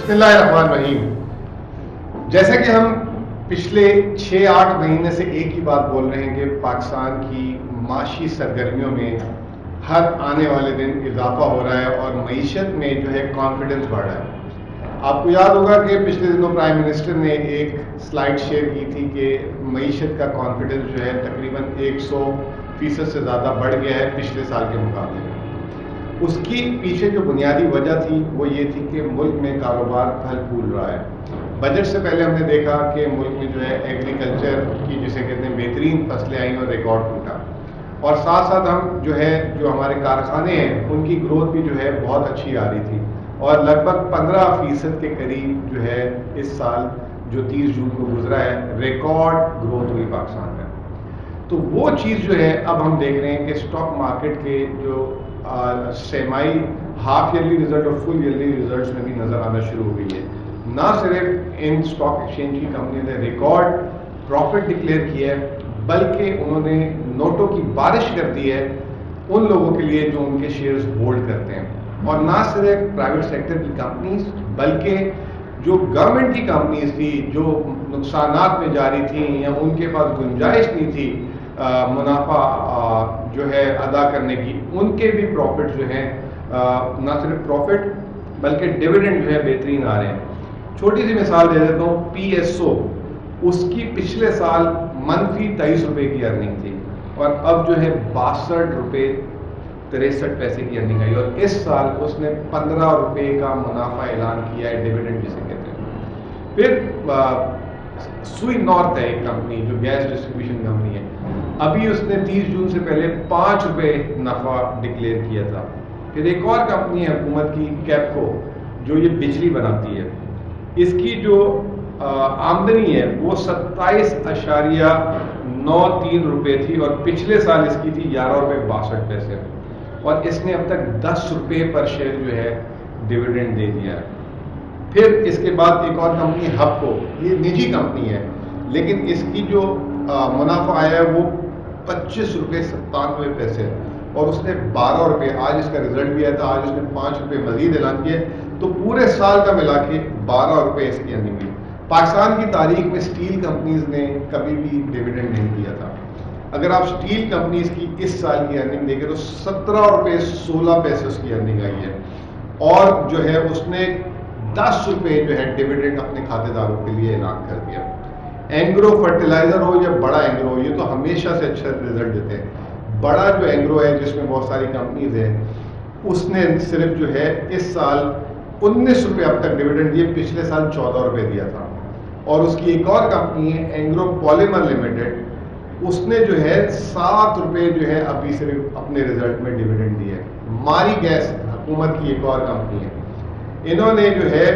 بسم اللہ الرحمن الرحیم. جیسا کہ ہم پچھلے 6-8 مہینے سے ایک ہی بات بول رہے ہیں کہ پاکستان کی معاشی سرگرمیوں میں ہر آنے والے دن اضافہ ہو رہا ہے اور معیشت میں جو ہے کانفیڈنس بڑھ رہا ہے. آپ کو یاد ہوگا کہ پچھلے دنوں پرائم منسٹر نے ایک سلائیڈ شیئر کی تھی کہ معیشت کا کانفیڈنس جو ہے تقریباً 100% سے زیادہ بڑھ گیا ہے پچھلے سال کے مقابلے میں. اس کی پیچھے جو بنیادی وجہ تھی وہ یہ تھی کہ ملک میں کاروبار پھل پھول رہا ہے. بجٹ سے پہلے ہم نے دیکھا کہ ملک میں جو ہے ایگریکلچر کی جسے کہتے ہیں بہترین فصلیں آئیں اور ریکارڈ ٹوٹا, اور ساتھ ساتھ ہم جو ہے جو ہمارے کارخانے ہیں ان کی گروتھ بھی جو ہے بہت اچھی آ رہی تھی, اور لگ بھگ 15% کے قریب جو ہے اس سال جو 30 جون کو گزرا ہے ریکارڈ گروتھ ہوئی پاکستان میں. تو وہ چیز جو ہے اب ہم دیکھ رہے ہیں کہ اسٹاک مارکیٹ کے جو سیمائی ہاف ایئرلی ریزلٹ اور فل ایئرلی ریزلٹس میں بھی نظر آنا شروع ہو گئی ہے. نہ صرف ان اسٹاک ایکسچینج کی کمپنیوں نے ریکارڈ پروفٹ ڈکلیئر کیا ہے بلکہ انہوں نے نوٹوں کی بارش کر دی ہے ان لوگوں کے لیے جو ان کے شیئرز ہولڈ کرتے ہیں. اور نہ صرف پرائیویٹ سیکٹر کی کمپنیز بلکہ جو گورنمنٹ کی کمپنیز تھی جو نقصانات میں جاری تھیں یا ان کے پاس گنجائش نہیں تھی منافع جو ہے ادا کرنے کی, ان کے بھی پروفٹ جو ہیں نہ صرف پروفٹ بلکہ ڈویڈنڈ جو ہے بہترین آ رہے ہیں. چھوٹی سی مثال دے دیتا ہوں, پی ایس او اس کی پچھلے سال منفی 23 روپے کی ارننگ تھی اور اب جو ہے 62 روپے 63 پیسے کی ارننگ آئی, اور اس سال اس نے 15 روپے کا منافع اعلان کیا ہے ڈویڈنڈ جسے کہتے ہیں. پھر سوئی نارتھ ہے ایک کمپنی جو گیس ڈسٹریبیوشن کمپنی ہے, ابھی اس نے 30 جون سے پہلے 5 روپے نفع ڈکلیئر کیا تھا. پھر ایک اور کمپنی ہے حکومت کی کیپکو جو یہ بجلی بناتی ہے, اس کی جو آمدنی ہے وہ 27.93 روپے تھی اور پچھلے سال اس کی تھی 11 روپے 62 پیسے, اور اس نے اب تک 10 روپے پر شیئر جو ہے ڈویڈنڈ دے دیا ہے. پھر اس کے بعد ایک اور کمپنی ہپکو, یہ نجی کمپنی ہے لیکن اس کی جو منافع آیا ہے وہ 25 روپے 97 پیسے اور اس نے 12 روپے, آج اس کا رزلٹ بھی آیا تھا, آج اس نے 5 روپے مزید اعلان کیا, تو پورے سال کا ملا کے 12 روپے اس کی ارننگ ہوئی. پاکستان کی تاریخ میں اسٹیل کمپنیز نے کبھی بھی ڈویڈنڈ نہیں دیا تھا. اگر آپ اسٹیل کمپنیز کی اس سال کی ارننگ دیکھیں تو 17 روپے 16 پیسے اس کی ارننگ آئی ہے, اور جو ہے اس نے 10 روپے جو ہے ڈویڈنڈ اپنے کھاتے داروں کے لیے اعلان کر دیا. اینگرو فرٹیلائزر ہو یا بڑا اینگرو ہو, یہ تو ہمیشہ سے اچھا رزلٹ دیتے ہیں. بڑا جو اینگرو ہے جس میں بہت ساری کمپنیز ہیں, اس نے صرف جو ہے اس سال 19 روپے اب تک ڈویڈنڈ دیے, پچھلے سال 14 روپے دیا تھا. اور اس کی ایک اور کمپنی ہے اینگرو پالیمر لمیٹڈ, اس نے جو ہے 7 روپے جو ہے ابھی صرف اپنے رزلٹ میں ڈویڈنڈ دیے. ماری گیس حکومت کی ایک اور کمپنی ہے, انہوں نے جو ہے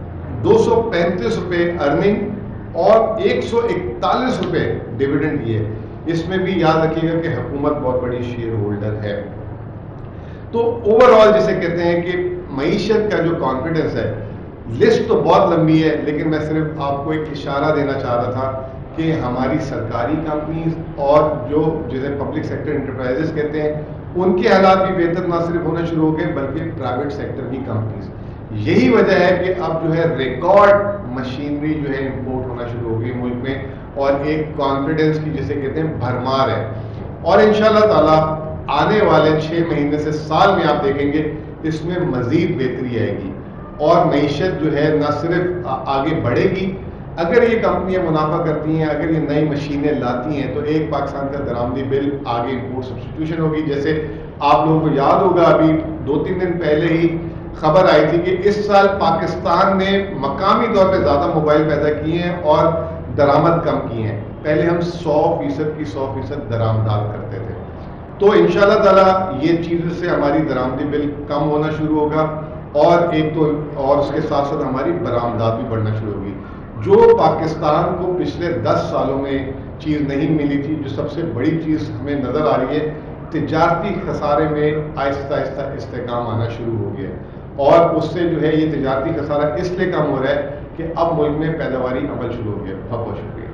235 روپے ارننگ اور 141 روپے ڈویڈنڈ دیے. اس میں بھی یاد رکھیے گا کہ حکومت بہت بڑی شیئر ہولڈر ہے. تو اوور آل جسے کہتے ہیں کہ معیشت کا جو کانفیڈنس ہے, لسٹ تو بہت لمبی ہے لیکن میں صرف آپ کو ایک اشارہ دینا چاہ رہا تھا کہ ہماری سرکاری کمپنیز اور جو جسے پبلک سیکٹر انٹرپرائزز کہتے ہیں ان کے حالات بھی بہتر نہ صرف ہونا شروع ہو گئے بلکہ پرائیویٹ سیکٹر کی کمپنیز. یہی وجہ ہے کہ اب جو ہے ریکارڈ مشینری جو ہے امپورٹ ہونا شروع ہو گئی ملک میں, اور ایک کانفیڈنس کی جسے کہتے ہیں بھرمار ہے. اور انشاءاللہ تعالی آنے والے 6 مہینے سے سال میں آپ دیکھیں گے اس میں مزید بہتری آئے گی اور معیشت جو ہے نہ صرف آگے بڑھے گی. اگر یہ کمپنیاں منافع کرتی ہیں, اگر یہ نئی مشینیں لاتی ہیں تو ایک پاکستان کا درآمدی بل آگے امپورٹ سبسٹیٹیوشن ہوگی. جیسے آپ لوگوں کو یاد ہوگا ابھی 2-3 دن پہلے ہی خبر آئی تھی کہ اس سال پاکستان نے مقامی طور پہ زیادہ موبائل پیدا کیے ہیں اور درآمد کم کی ہیں. پہلے ہم 100% کی 100% درآمدات کرتے تھے. تو انشاءاللہ تعالی یہ چیزوں سے ہماری درآمدی بل کم ہونا شروع ہوگا, اور ایک تو اور اس کے ساتھ ساتھ ہماری برآمدات بھی بڑھنا شروع ہوگی. جو پاکستان کو پچھلے 10 سالوں میں چیز نہیں ملی تھی, جو سب سے بڑی چیز ہمیں نظر آ رہی ہے, تجارتی خسارے میں آہستہ آہستہ استحکام آنا شروع ہو گیا, اور اس سے جو ہے یہ تجارتی خسارہ اس لیے کم ہو رہا ہے کہ اب ملک میں پیداواری عمل شروع ہو گیا. بہت بہت شکریہ.